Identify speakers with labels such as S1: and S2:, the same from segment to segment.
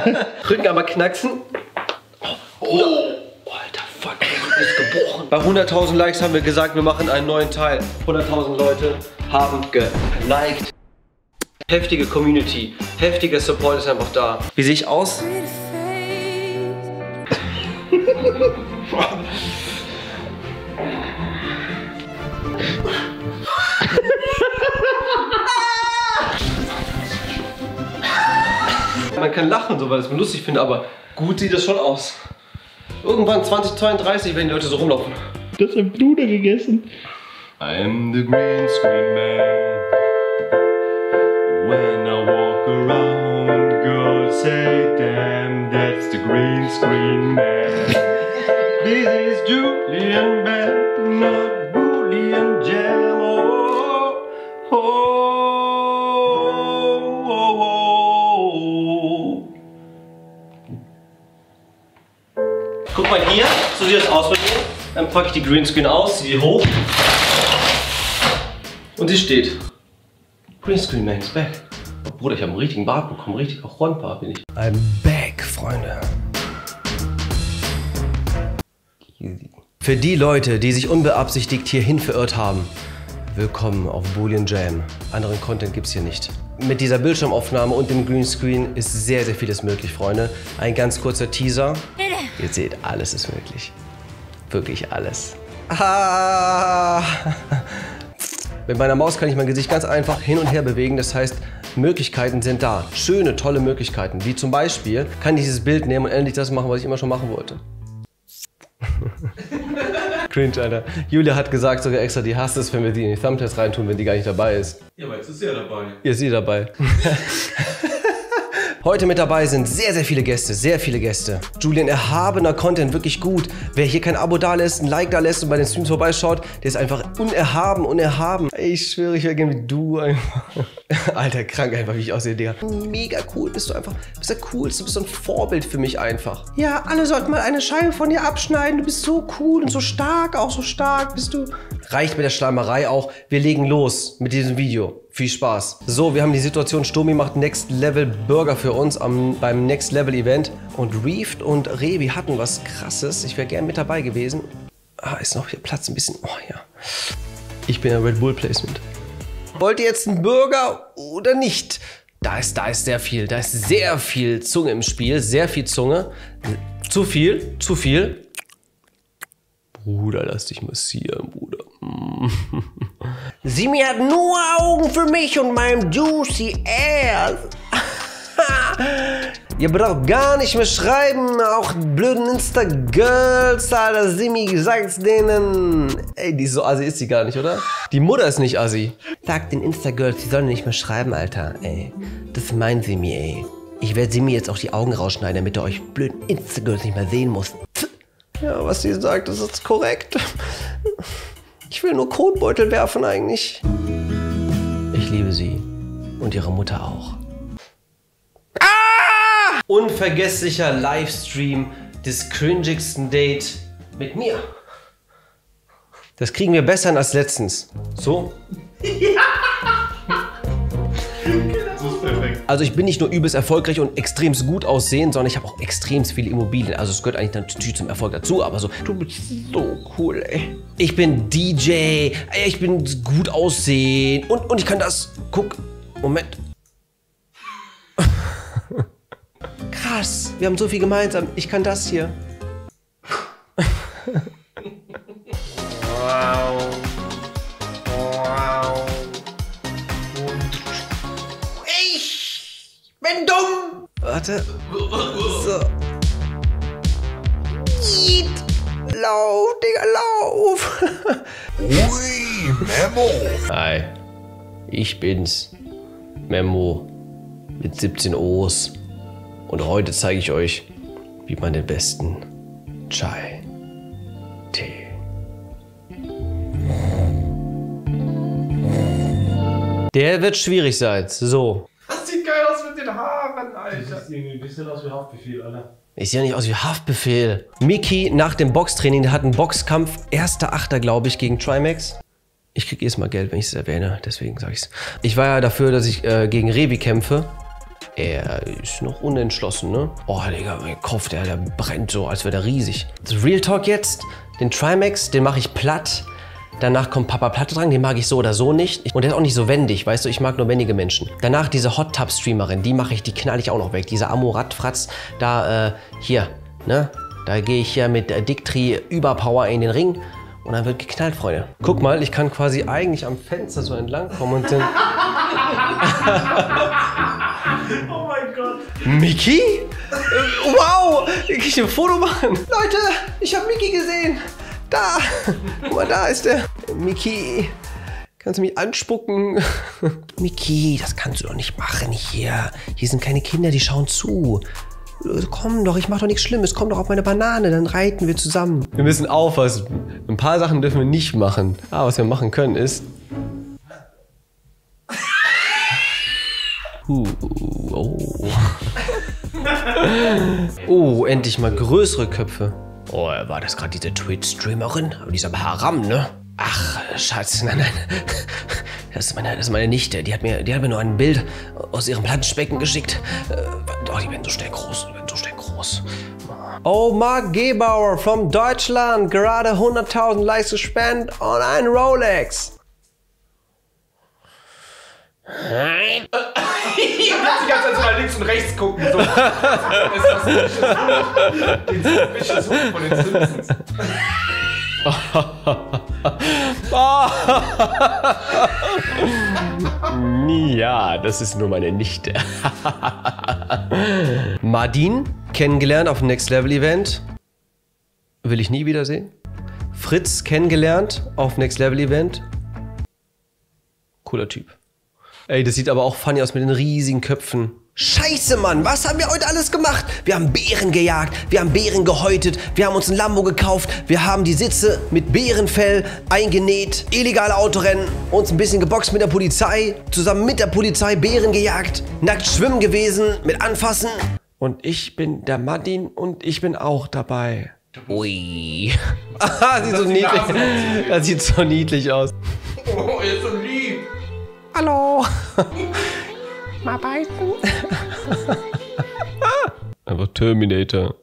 S1: Rücken aber knacksen. Oh, alter Fuck, du bist gebrochen. Bei 100.000 Likes haben wir gesagt, wir machen einen neuen Teil. 100.000 Leute haben geliked. Heftige Community, heftiger Support ist einfach da. Wie sehe ich aus? Man kann lachen, so, weil ich es lustig finde, aber gut sieht das schon aus. Irgendwann 2032 werden die Leute so rumlaufen.
S2: Das hat Bruder gegessen.
S3: I'm the green screen man. When I walk around, girls say, damn, that's the green screen man. This is Julian Bell, not Boolean Jam. Oh, oh, oh, oh.
S1: Guck mal hier, so sieht das aus bei dir. Dann packe ich die Greenscreen aus, ziehe die hoch. Und sie steht. Greenscreen Man is back. Oh, Bruder, ich habe einen richtigen Bart bekommen, richtig auch Ronbart bin ich. I'm back, Freunde. Für die Leute, die sich unbeabsichtigt hierhin verirrt haben, willkommen auf Boolean Jam. Anderen Content gibt's hier nicht. Mit dieser Bildschirmaufnahme und dem Greenscreen ist sehr, sehr vieles möglich, Freunde. Ein ganz kurzer Teaser. Ihr seht, alles ist möglich. Wirklich alles. Ah. Mit meiner Maus kann ich mein Gesicht ganz einfach hin und her bewegen. Das heißt, Möglichkeiten sind da. Schöne, tolle Möglichkeiten. Wie zum Beispiel kann ich dieses Bild nehmen und endlich das machen, was ich immer schon machen wollte. Cringe, Alter. Julia hat gesagt sogar extra, die hasst es, wenn wir die in die Thumbnails reintun, wenn die gar nicht dabei ist.
S3: Ja, aber jetzt ist sie ja dabei.
S1: Ihr seid dabei. Heute mit dabei sind sehr, sehr viele Gäste, sehr viele Gäste. Julian, erhabener Content, wirklich gut. Wer hier kein Abo da lässt, ein Like da lässt und bei den Streams vorbeischaut, der ist einfach unerhaben, unerhaben. Ich schwöre, ich wäre gerne wie du einfach. Alter, krank einfach, wie ich aussehe, Digga. Mega cool, bist du einfach, bist der Coolste, du bist so ein Vorbild für mich einfach. Ja, alle sollten mal eine Scheibe von dir abschneiden, du bist so cool und so stark, auch so stark bist du. Reicht mit der Schleimerei auch, wir legen los mit diesem Video. Viel Spaß. So, wir haben die Situation, Stomi macht Next Level Burger für uns beim Next Level Event. Und Reefed und Revi hatten was Krasses. Ich wäre gern mit dabei gewesen. Ah, ist noch hier Platz ein bisschen. Oh ja. Ich bin ein Red Bull Placement. Wollt ihr jetzt einen Burger oder nicht? Da ist sehr viel. Da ist sehr viel Zunge im Spiel. Sehr viel Zunge. Zu viel. Zu viel. Bruder, lass dich massieren, Bruder. Simi hat nur Augen für mich und meinem Juicy Ass. Ihr braucht gar nicht mehr schreiben, auch blöden Insta-Girls, Alter. Simi sagt's denen. Ey, die so assi ist sie gar nicht, oder? Die Mutter ist nicht assi. Sagt den Insta-Girls, die sollen nicht mehr schreiben, Alter. Ey, das ist mein Simi, ey. Ich werde Simi jetzt auch die Augen rausschneiden, damit er euch blöden Insta-Girls nicht mehr sehen muss. Ja, was sie sagt, das ist korrekt. Ich will nur Kotbeutel werfen eigentlich. Ich liebe sie. Und ihre Mutter auch. Ah! Unvergesslicher Livestream des cringigsten Date mit mir. Das kriegen wir besser hin als letztens. So? Also ich bin nicht nur übelst erfolgreich und extremst gut aussehend, sondern ich habe auch extremst viele Immobilien. Also es gehört eigentlich natürlich zum Erfolg dazu, aber so, du bist so cool, ey. Ich bin DJ, ich bin gut aussehend und ich kann das. Guck, Moment. Krass, wir haben so viel gemeinsam. Ich kann das hier. Wow. Wow. Bin dumm! Warte. So. Eat. Lauf, Digga, lauf!
S4: Ui, Memo!
S1: Hi. Ich bin's. Memo. Mit 17 O's. Und heute zeige ich euch, wie man den besten Chai-Tee. Der wird schwierig sein. So.
S3: Das sieht geil aus mit den Haaren, Alter. Das sieht irgendwie ein bisschen aus wie Haftbefehl, Alter.
S1: Ich sehe ja nicht aus wie Haftbefehl. Miki nach dem Boxtraining, der hat einen Boxkampf, 1.8. glaube ich, gegen Trimax. Ich krieg erstmal Geld, wenn ich es erwähne, deswegen sage ich's. Ich war ja dafür, dass ich gegen Revi kämpfe. Er ist noch unentschlossen, ne? Oh, Digga, mein Kopf, der brennt so, als wäre der riesig. Das Real Talk jetzt, den Trimax, den mache ich platt. Danach kommt Papa Platte dran, den mag ich so oder so nicht. Und der ist auch nicht so wendig, weißt du, ich mag nur wendige Menschen. Danach diese Hot Tub Streamerin, die knall ich auch noch weg. Diese Amorat-Fratz, da, hier, ne? Da gehe ich hier mit Dictri Überpower in den Ring. Und dann wird geknallt, Freunde. Guck mal, ich kann quasi eigentlich am Fenster so entlang kommen und dann...
S2: Oh mein Gott.
S1: Mickey? Wow! Ich ein Foto machen. Leute, ich habe Mickey gesehen. Da. Guck mal, da ist der. Mickey, kannst du mich anspucken? Mickey, das kannst du doch nicht machen hier. Hier sind keine Kinder, die schauen zu. Komm doch, ich mach doch nichts Schlimmes. Komm doch auf meine Banane, dann reiten wir zusammen. Wir müssen aufpassen. Ein paar Sachen dürfen wir nicht machen. Aber was wir machen können ist... Oh. Oh, endlich mal größere Köpfe. Oh, war das gerade diese Twitch-Streamerin? Aber dieser Haram, ne? Ach, Schatz, nein. Das ist meine Nichte. Die hat mir nur ein Bild aus ihrem Planschbecken geschickt. Oh, die werden so schnell groß. Oh, Mark Gebauer from Deutschland. Gerade 100.000 Likes gespendet und ein Rolex.
S2: Die ganze Zeit so nach links und rechts gucken. So. Das ist den Suspicious Hund von den Simpsons.
S1: Ja, das ist nur meine Nichte. Mardin, kennengelernt auf dem Next Level Event. Will ich nie wiedersehen. Fritz, kennengelernt auf Next Level Event. Cooler Typ. Ey, das sieht aber auch funny aus mit den riesigen Köpfen. Scheiße, Mann, was haben wir heute alles gemacht? Wir haben Bären gejagt, wir haben Bären gehäutet, wir haben uns ein Lambo gekauft, wir haben die Sitze mit Bärenfell eingenäht, illegale Autorennen, uns ein bisschen geboxt mit der Polizei, zusammen mit der Polizei Bären gejagt, nackt schwimmen gewesen, mit Anfassen. Und ich bin der Mardin und ich bin auch dabei. Ui. Sieht so niedlich. Das sieht so niedlich aus.
S2: Oh, er ist so lieb.
S1: Hallo. Mal beißen. Einfach Terminator.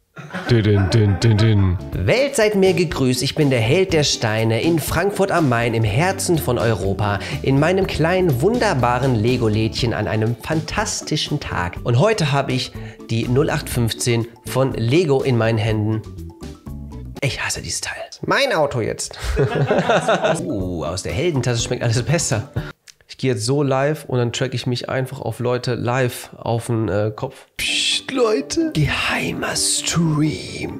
S1: Welt seid mir gegrüßt, ich bin der Held der Steine in Frankfurt am Main, im Herzen von Europa, in meinem kleinen, wunderbaren Lego-Lädchen an einem fantastischen Tag. Und heute habe ich die 0815 von Lego in meinen Händen. Ich hasse dieses Teil. Mein Auto jetzt. Aus der Heldentasse schmeckt alles besser. Ich gehe jetzt so live und dann track ich mich einfach auf Leute live auf den Kopf. Psst, Leute. Geheimer Stream.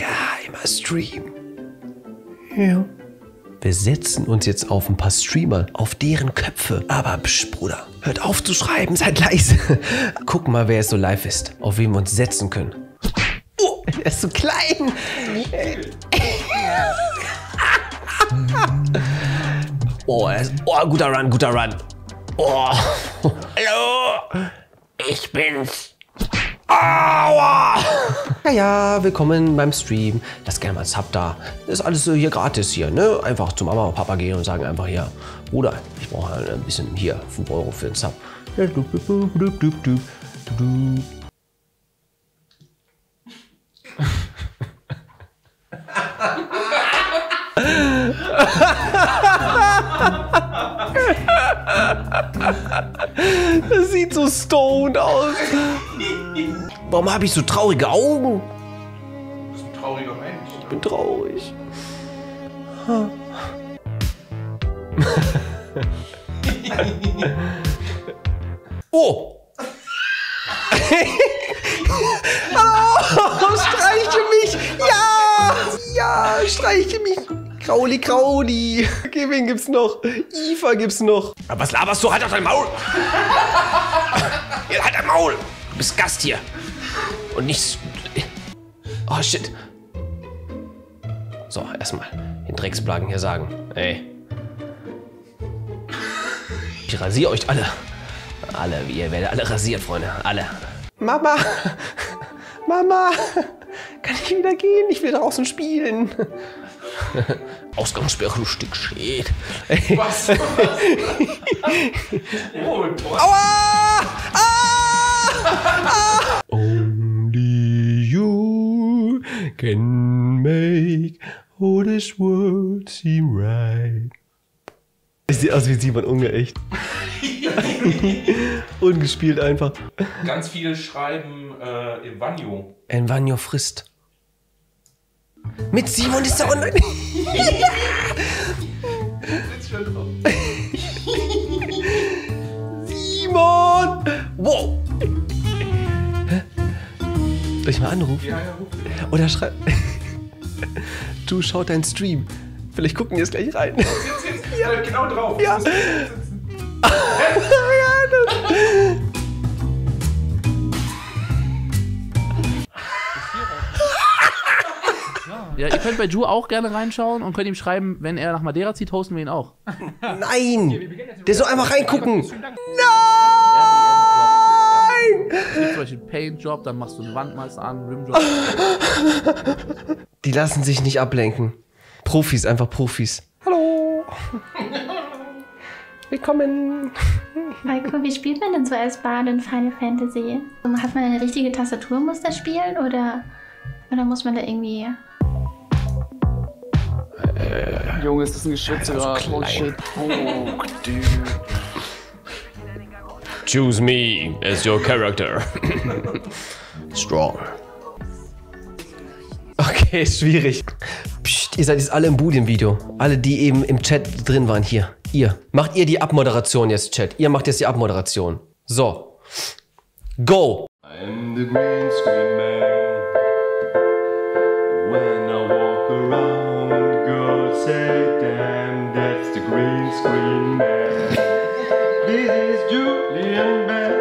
S1: Ja. Wir setzen uns jetzt auf ein paar Streamer, auf deren Köpfe. Aber psst, Bruder, hört auf zu schreiben, seid leise. Guck mal, wer jetzt so live ist, auf wen wir uns setzen können. Oh, er ist so klein. Oh, guter Run. Oh. Hallo, ich bin's. Aua. Ja, willkommen beim Stream. Lasst gerne mal ein Sub da. Das ist alles so hier gratis hier, ne? Einfach zu Mama und Papa gehen und sagen einfach hier, Bruder, ich brauche ein bisschen hier 5 Euro für den Sub. Das sieht so stoned aus. Warum habe ich so traurige Augen?
S2: Du bist ein trauriger Mensch.
S1: Ich bin traurig. Oh! Hallo! Streiche mich! Ja, streiche mich! Krauli. Okay, wen gibt's noch? Iva gibt's noch. Aber was laberst du? Halt doch dein Maul! Ja, halt dein Maul! Du bist Gast hier. Und nicht... Oh, shit. So, erstmal den Drecksplagen hier sagen. Ey. Ich rasiere euch alle. Ihr werdet alle rasiert, Freunde. Alle. Mama! Kann ich wieder gehen? Ich will draußen spielen. Ausgangssperre, du Stück Shit.
S2: Was? Oh,
S1: Aua! Ah! can make all this world seem right. Ich sehe aus wie Simon Unge, echt. Ungespielt einfach.
S2: Ganz viele schreiben Evanio.
S1: Envanio frisst. Mit Simon ist er online. Simon! Wow! Hä? Soll ich mal anrufen?
S2: Ja, ruf.
S1: Oder schreib. Du schaut deinen Stream. Vielleicht gucken wir jetzt gleich rein.
S2: Ja. Genau drauf.
S1: Ja.
S5: Ja, ihr könnt bei Ju auch gerne reinschauen und könnt ihm schreiben, wenn er nach Madeira zieht, hosten wir ihn auch.
S1: Nein! Der soll einfach reingucken.
S5: Es gibt zum Beispiel einen Paint-Job, dann machst du einen Wandmeister an, Rim-Job.
S1: Die lassen sich nicht ablenken. Profis, einfach Profis. Hallo! Willkommen!
S6: Heiko, wie spielt man denn so als Bard in Final Fantasy? Hat man eine richtige Tastatur, muss das spielen oder muss man da irgendwie...
S5: Junge, ist das ein Geschütz oder? Oh shit. Oh, dude.
S1: Choose me as your character. Strong. Okay, schwierig. Psst, ihr seid jetzt alle im Budien-Video. Alle, die eben im Chat drin waren. Hier, ihr. Macht ihr die Abmoderation jetzt, Chat. Ihr macht jetzt die Abmoderation. So. Go!
S3: I'm the green screen man. When I walk around, girls say, damn, that's the green screen man. This is Julian Bell.